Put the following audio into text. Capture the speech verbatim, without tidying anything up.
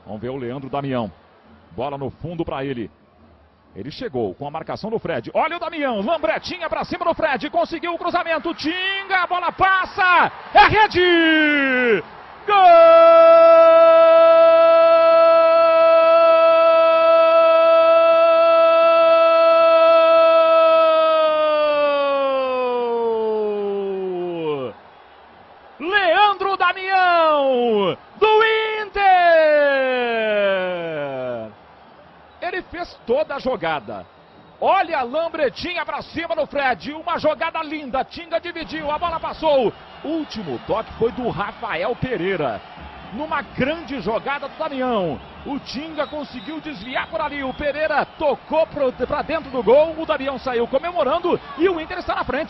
Vamos ver o Leandro Damião. Bola no fundo para ele. Ele chegou com a marcação do Fred. Olha o Damião, Lambretinha pra cima do Fred. Conseguiu o cruzamento. Tinga, a bola passa. É rede! Gol! Leandro Damião, do Inter! Ele fez toda a jogada. Olha a Lambretinha pra cima do Fred. Uma jogada linda. Tinga dividiu, a bola passou. Último toque foi do Rafael Pereira. Numa grande jogada do Damião. O Tinga conseguiu desviar por ali. O Pereira tocou para dentro do gol. O Damião saiu comemorando e o Inter está na frente.